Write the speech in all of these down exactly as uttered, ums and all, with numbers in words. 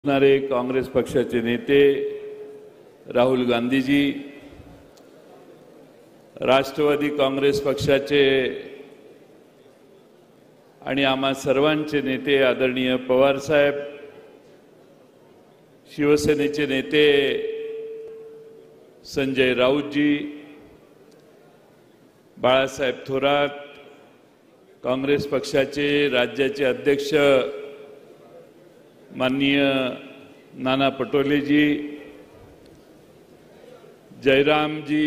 असणारे काँग्रेस पक्षाचे नेते राहुल गांधीजी, राष्ट्रवादी काँग्रेस पक्षाचे आणि आम्हा सर्वांचे नेते आदरणीय पवार साहेब, शिवसेनेचे नेते संजय राऊतजी, बाळासाहेब थोरात, काँग्रेस पक्षाचे राज्याचे अध्यक्ष माननीय नाना पटोलेजी, जयरामजी,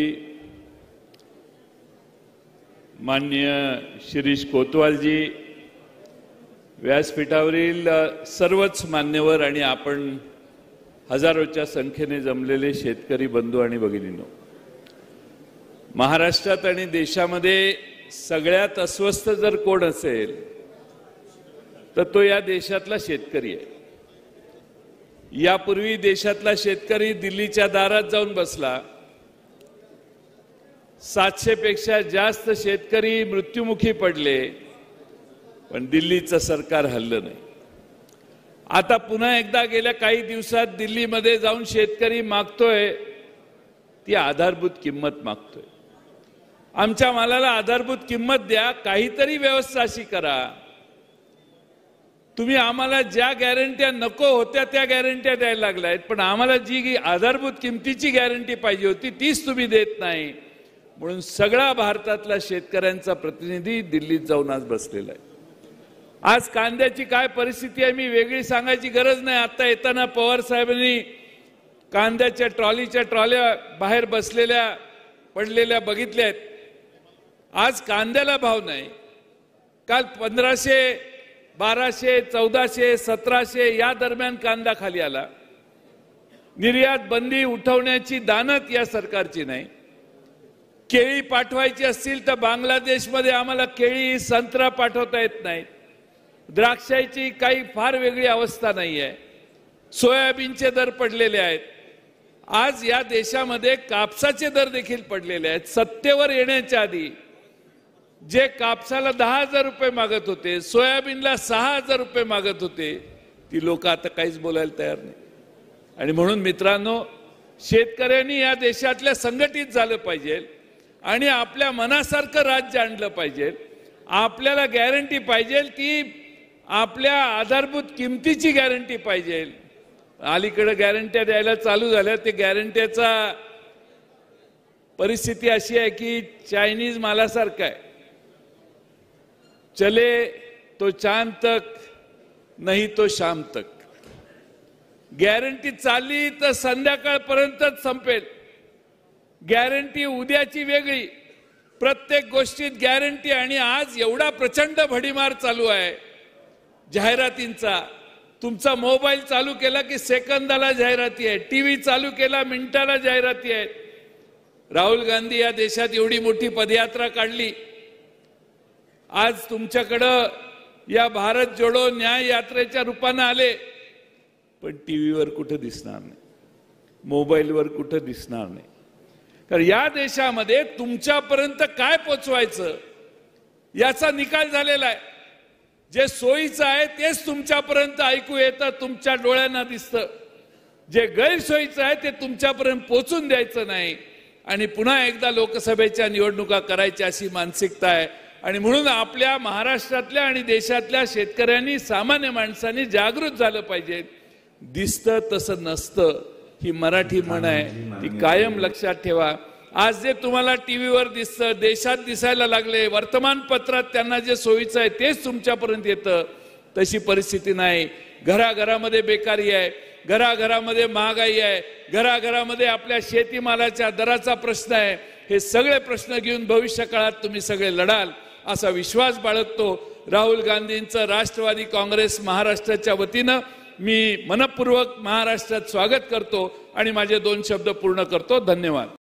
माननीय शिरीष कोतवालजी, व्यासपीठावरील सर्वच मान्यवर आणि आपण हजारोच्या संख्येने जमलेले शेतकरी बंधू आणि भगिनींनो, महाराष्ट्रात आणि देशामध्ये सगळ्यात अस्वस्थ जर कोण असेल तर तो या देशातला शेतकरी आहे। यापूर्वी देशातला शेतकरी दिल्लीच्या दारात जाऊन बसला, सातशे पेक्षा जास्त शेतकरी मृत्युमुखी पडले, पण दिल्लीचं सरकार हललं नाही। आता पुन्हा एकदा गेल्या काही दिवसात दिल्लीमध्ये जाऊन शेतकरी मागतोय ती आधारभूत किंमत मागतोय। आमच्या मालाला आधारभूत किंमत द्या, काहीतरी व्यवस्था अशी करा। तुम्ही आम्हाला ज्या गॅरंट्या नको होत्या त्या गॅरंट्या द्यायला लागलायत, पण आम्हाला जी आधारभूत किंमतीची गॅरंटी पाहिजे होती तीच तुम्ही देत नाही। म्हणून सगळा भारतातला शेतकऱ्यांचा प्रतिनिधी दिल्लीत जाऊन आज बसलेला आहे। आज कांद्याची काय परिस्थिती आहे मी वेगळी सांगायची गरज नाही। आता येताना पवार साहेबांनी कांद्याच्या ट्रॉलीच्या ट्रॉल्या बाहेर बसलेल्या पडलेल्या बघितल्या आहेत। आज कांद्याला भाव नाही। काल पंधराशे बाराशे चौदाशे सतराशे या दरम्यान कांदा खाली आला। निर्यात बंदी उठवण्याची दानत या सरकारची नाही। केळी पाठवायची असतील तर बांगलादेशमध्ये आम्हाला केळी संत्रा पाठवता येत नाही। द्राक्षाची काही फार वेगळी अवस्था नाही आहे। सोयाबीनचे दर पडलेले आहेत। आज या देशामध्ये कापसाचे दर देखील पडलेले आहेत। सत्तेवर येण्याच्या आधी जे कापसाला दहा हजार रुपये मागत होते, सोयाबीनला सहा हजार रुपये मागत होते, ती लोक आता काहीच बोलायला तयार नाही। आणि म्हणून मित्रांनो, शेतकऱ्यांनी या देशातल्या संघटित झालं पाहिजे आणि आपल्या मनासारखं राज्य आणलं पाहिजे। आपल्याला गॅरंटी पाहिजे की आपल्या आधारभूत किमतीची गॅरंटी पाहिजे। अलीकडे गॅरंट्या द्यायला चालू झाल्या, ते गॅरंट्याचा परिस्थिती अशी आहे की चायनीज मालासारखं आहे, चले तो चांद तक नहीं तो शाम तक। गॅरंटी चालली तर संध्याकाळपर्यंतच संपेल। गॅरंटी उद्याची वेगळी, प्रत्येक गोष्टीत गॅरंटी। आणि आज एवढा प्रचंड भडीमार चालू आहे जाहिरातींचा। तुमचा मोबाईल चालू केला की सेकंदाला जाहिराती आहे, टीव्ही चालू केला मिनिटाला जाहिराती आहेत। राहुल गांधी या देशात एवढी मोठी पदयात्रा काढली, आज तुमच्याकडं या भारत जोडो न्याय यात्रेच्या रूपाने आले, पण टीव्हीवर कुठे दिसणार नाही, मोबाईलवर कुठे दिसणार नाही। कारण या देशामध्ये तुमच्यापर्यंत काय पोचवायचं याचा निकाल झालेला आहे। जे सोयीचं आहे तेच तुमच्यापर्यंत ऐकू येतं, तुमच्या डोळ्यांना दिसतं। जे गैरसोयीचं आहे ते तुमच्यापर्यंत पोचून द्यायचं नाही। आणि पुन्हा एकदा लोकसभेच्या निवडणुका करायच्या अशी मानसिकता आहे। आणि म्हणून आपल्या महाराष्ट्रातल्या आणि देशातल्या शेतकऱ्यांनी, सामान्य माणसांनी जागृत झालं पाहिजे। दिसतं तसं नसतं ही मराठी म्हण आहे, ती कायम लक्षात ठेवा। आज जे तुम्हाला टीव्हीवर दिसतं, देशात दिसायला लागले, वर्तमानपत्रात त्यांना जे सोयीचं आहे तेच तुमच्यापर्यंत येतं, तशी परिस्थिती नाही। घराघरामध्ये बेकारी आहे, घराघरामध्ये महागाई आहे, घराघरामध्ये आपल्या शेतीमालाच्या दराचा प्रश्न आहे। हे सगळे प्रश्न घेऊन भविष्य काळात तुम्ही सगळे लढाल असा विश्वास बाळगतो। राहुल गांधींचं राष्ट्रवादी काँग्रेस महाराष्ट्राच्या वतीनं मी मनपूर्वक महाराष्ट्रात स्वागत करतो आणि माझे दोन शब्द पूर्ण करतो। धन्यवाद।